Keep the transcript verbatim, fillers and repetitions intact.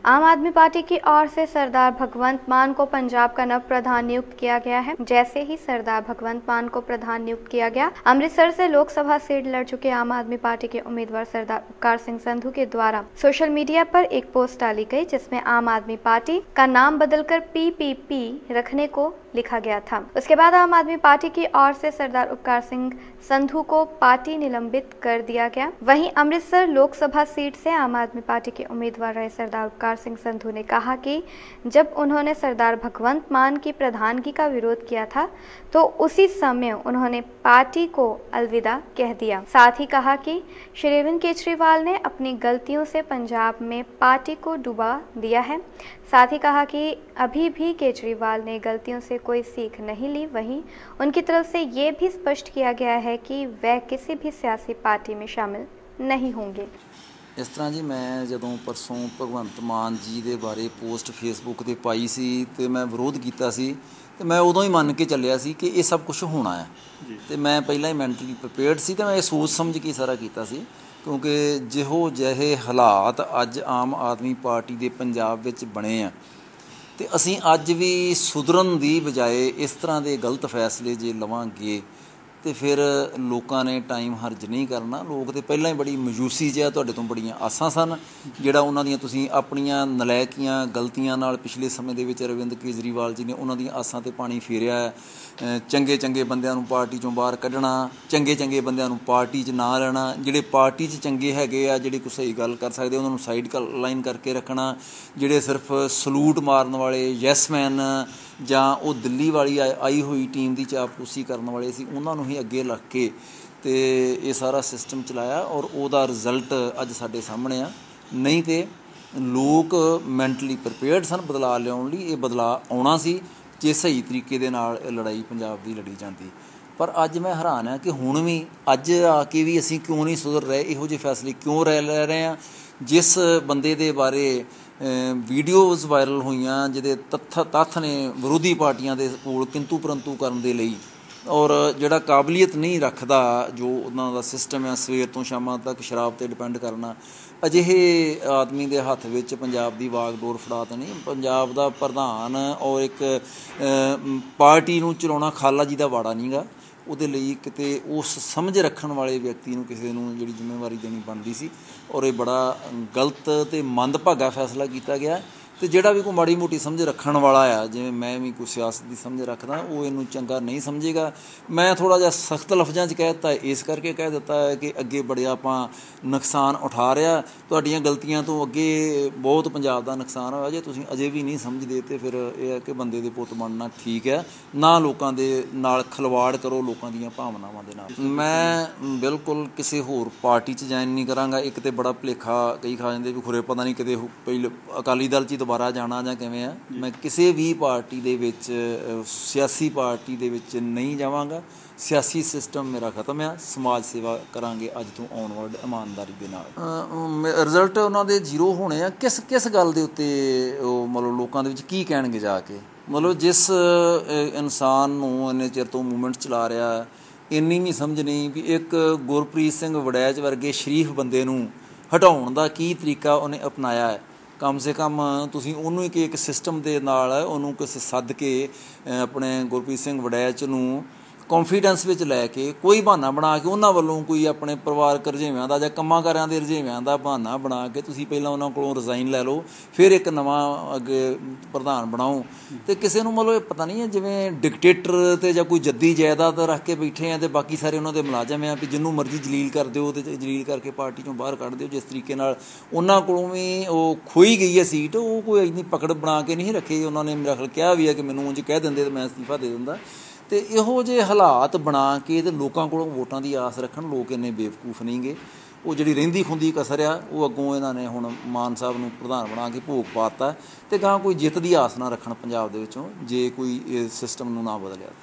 आम आदमी पार्टी की ओर से सरदार भगवंत मान को पंजाब का नव प्रधान नियुक्त किया गया है। जैसे ही सरदार भगवंत मान को प्रधान नियुक्त किया गया, अमृतसर से लोकसभा सीट लड़ चुके आम आदमी पार्टी के उम्मीदवार सरदार उपकार सिंह संधू के द्वारा सोशल मीडिया पर एक पोस्ट डाली गई, जिसमें आम आदमी पार्टी का नाम बदलकर पी पी पी रखने को लिखा गया था। उसके बाद आम आदमी पार्टी की ओर से सरदार उपकार सिंह संधू को पार्टी निलंबित कर दिया गया। वहीं अमृतसर लोकसभा सीट से आम आदमी पार्टी के उम्मीदवार रहे सरदार उपकार सिंह संधू ने कहा कि जब उन्होंने सरदार भगवंत मान की प्रधानगी का विरोध किया था तो उसी समय उन्होंने पार्टी को अलविदा कह दिया। साथ ही कहा कि श्री अरविंद केजरीवाल ने अपनी गलतियों से पंजाब में पार्टी को डुबा दिया है। साथ ही कहा कि अभी भी केजरीवाल ने गलतियों से कोई सीख नहीं ली। वहीं उनकी तरफ से ये भी स्पष्ट किया गया है कि वह किसी भी सियासी पार्टी में शामिल नहीं होंगे। इस तरह जी मैं जदों परसों भगवंत मान जी के बारे पोस्ट फेसबुक पर पाई सी ते मैं विरोध किया सी ते मैं उदों ही मन के चलिया सी कि ये सब कुछ होना है ते मैं पहला ही मैंटली प्रिपेयर्ड सी ते मैं सोच समझ के सारा किया सी, क्योंकि जिहो जिहे हालात अज आम आदमी पार्टी के पंजाब विच बने आ ते असीं अज भी सुधरन की बजाए इस तरह के गलत फैसले जे लवांगे तो फिर लोगों ने टाइम हर्ज नहीं करना। लोग तो पहला ही बड़ी मयूसी जिहा तुहाडे तों बड़ियां आसां सन, जिहड़ा उन्हां दियां तुसीं अपणियां नलैकियां गलतियां नाल पिछले समय दे विच अरविंद केजरीवाल जी ने उन्हां दियां आसां ते पानी फेरिया है। चंगे चंगे बंदियां नूं पार्टी चों बाहर कढना, चंगे चंगे बंदियां नूं पार्टी च ना लेना, जिहड़े पार्टी च चंगे हैगे आ, जिहड़े कोई सही गल कर सकदे उन्हां नूं साइड लाइन करके रखना, जिहड़े सिर्फ सलूट मारन वाले यैस मैन जां ਉਹ ਦਿੱਲੀ वाली आई हुई टीम की चापलूसी करने वाले सी उन्हां नूं ही अगे लग के ते ये सारा सिस्टम चलाया और ਉਹਦਾ रिजल्ट अज साडे सामने आ। नहीं तो लोग मैंटली प्रिपेयर्ड सन बदलाव लियाउण लई, ये बदलाव आउणा सी जे सही तरीके दे नाल लड़ाई पंजाब की लड़ी जाती। पर अज मैं हैरान हाँ कि हुण भी अज आके भी असीं क्यों नहीं सुधर रहे, इहो ਜਿਹੇ फैसले क्यों लै लै रहे हैं। जिस बंदे दे बारे वीडियोज़ वायरल हुईयां जिहदे तत्थ तत्थ ने विरोधी पार्टियां दे कोल किंतु परंतु करन दे लई और जिहड़ा काबलीयत नहीं रखदा, जो उन्हां दा सिस्टम है सवेर तो शामां तक शराब ते डिपेंड करना, अजिहे आदमी दे हत्थ विच पंजाब दी वागडोर फड़ा देनी। पंजाब दा प्रधान और एक पार्टी नूं चलाउणा खाला जी दा वाड़ा नहीं गा, ਉਹਦੇ ਲਈ ਕਿਤੇ ਉਸ ਸਮਝ ਰੱਖਣ ਵਾਲੇ ਵਿਅਕਤੀ ਨੂੰ ਕਿਸੇ ਨੂੰ ਜਿਹੜੀ ਜ਼ਿੰਮੇਵਾਰੀ ਦੇਣੀ ਬਣਦੀ ਸੀ ਔਰ ਇਹ ਬੜਾ ਗਲਤ ਤੇ ਮੰਦਭਾਗਾ ਫੈਸਲਾ ਕੀਤਾ ਗਿਆ। ਤੇ ਜਿਹੜਾ ਵੀ ਕੋਈ ਮਾੜੀ ਮੋਟੀ ਸਮਝ ਰੱਖਣ ਵਾਲਾ ਆ, ਜਿਵੇਂ ਮੈਂ ਵੀ ਕੋਈ ਸਿਆਸਤ ਦੀ ਸਮਝ ਰੱਖਦਾ, ਉਹ ਇਹਨੂੰ ਚੰਗਾ ਨਹੀਂ ਸਮਝੇਗਾ। ਮੈਂ ਥੋੜ੍ਹਾ ਜਿਹਾ ਸਖਤ ਲਫ਼ਜ਼ਾਂ 'ਚ ਕਹਿ ਦਿੱਤਾ, ਇਸ ਕਰਕੇ ਕਹਿ ਦਿੱਤਾ ਹੈ ਕਿ ਅੱਗੇ ਬੜਿਆ ਆਪਾਂ ਨੁਕਸਾਨ ਉਠਾ ਰਿਹਾ, ਤੁਹਾਡੀਆਂ ਗਲਤੀਆਂ ਤੋਂ ਅੱਗੇ ਬਹੁਤ ਪੰਜਾਬ ਦਾ ਨੁਕਸਾਨ ਹੋਇਆ। ਜੇ ਤੁਸੀਂ ਅਜੇ ਵੀ ਨਹੀਂ ਸਮਝਦੇ ਤਾਂ ਫਿਰ ਇਹ ਹੈ ਕਿ ਬੰਦੇ ਦੇ ਪੁੱਤ ਬਣਨਾ ਠੀਕ ਹੈ, ਨਾ ਲੋਕਾਂ ਦੇ ਨਾਲ ਖਿਲਵਾੜ ਕਰੋ, ਲੋਕਾਂ ਦੀਆਂ ਭਾਵਨਾਵਾਂ ਦੇ ਨਾਲ। ਮੈਂ ਬਿਲਕੁਲ ਕਿਸੇ ਹੋਰ ਪਾਰਟੀ 'ਚ ਜੁਆਇਨ ਨਹੀਂ ਕਰਾਂਗਾ। ਇੱਕ ਤਾਂ ਬੜਾ ਭੁਲੇਖਾ ਕਈ ਖਾ ਜਾਂਦੇ ਵੀ ਖੁਰੇ ਪਤਾ ਨਹੀਂ ਕਿਤੇ ਪਹਿਲੇ ਅਕਾਲੀ ਦਲ 'ਚ ਦੁਬਾਰਾ ਜਾਣਾ ਜਾਂ ਕਿਵੇਂ ਆ। ਮੈਂ ਕਿਸੇ ਵੀ ਪਾਰਟੀ ਦੇ ਵਿੱਚ ਸਿਆਸੀ ਪਾਰਟੀ ਦੇ ਵਿੱਚ ਨਹੀਂ ਜਾਵਾਂਗਾ। ਸਿਆਸੀ ਸਿਸਟਮ ਮੇਰਾ ਖਤਮ ਆ, ਸਮਾਜ ਸੇਵਾ ਕਰਾਂਗੇ ਅੱਜ ਤੋਂ ਆਉਣ ਵਾਲੇ ਇਮਾਨਦਾਰੀ ਦੇ ਨਾਲ। ਰਿਜ਼ਲਟ ਉਹਨਾਂ ਦੇ ਜ਼ੀਰੋ ਹੋਣੇ ਆ। ਕਿਸ ਕਿਸ ਗੱਲ ਦੇ ਉੱਤੇ ਉਹ ਮਤਲਬ ਲੋਕਾਂ ਦੇ ਵਿੱਚ ਕੀ ਕਹਿਣਗੇ ਜਾ ਕੇ। ਮਤਲਬ ਜਿਸ ਇਨਸਾਨ ਨੂੰ ਇੰਨੇ ਚਿਰ ਤੋਂ ਮੂਵਮੈਂਟ ਚਲਾ ਰਿਹਾ, ਇੰਨੀ ਵੀ ਸਮਝ ਨਹੀਂ ਵੀ ਇੱਕ ਗੁਰਪ੍ਰੀਤ ਸਿੰਘ ਵੜੈਚ ਵਰਗੇ ਸ਼ਰੀਫ ਬੰਦੇ ਨੂੰ ਹਟਾਉਣ ਦਾ ਕੀ ਤਰੀਕਾ ਉਹਨੇ ਅਪਣਾਇਆ ਹੈ। कम से कम तुसीं उन्होंने कि एक सिस्टम के नाल उन्होंने किसी सद के अपने गुरप्रीत सिंह वड़ैच नूं कॉन्फिडेंस में लैके कोई बहाना बना के उन्होंने वालों कोई अपने परिवारक रजेवियां का जां कम्मां कारां दे रजेवियां का बहाना बना के तुसीं पहलां उन्होंने कोलों रिजाइन लै लो, फिर एक नवां अगे प्रधान बनाओ। तो किसी नूं मतलब पता नहीं है जिवें डिकटेटर ते जां कोई जद्दी जायदाद रख के बैठे हैं तो बाकी सारे उन्होंने मुलाजम हैं भी जिन्हों मर्जी जलील कर दो तो जलील करके पार्टी चों बाहर कढ़ दो। जिस तरीके नाल उन्होंने कोलों भी वो खोई गई है सीट, वो कोई इन्नी पकड़ बना के नहीं रखे। उन्होंने मेरा ख्याल कहा भी है कि मैनूं उंज कह दिंदे तो मैं इस्तीफा दे दिंदा। तो इहो ਜਿਹੇ हालात बना के तो लोगों को वोटां की आस रखन, लोग इन्ने बेवकूफ नहीं गे। वो जी रहिंदी खुंदी कसर आ वो अगों इन्होंने हुण मान साहब नूं प्रधान बना के भोग पाता तो गां कोई जित की आस ना रखन पंजाब दे विचों जे कोई इस सिस्टम नूं ना बदलिया।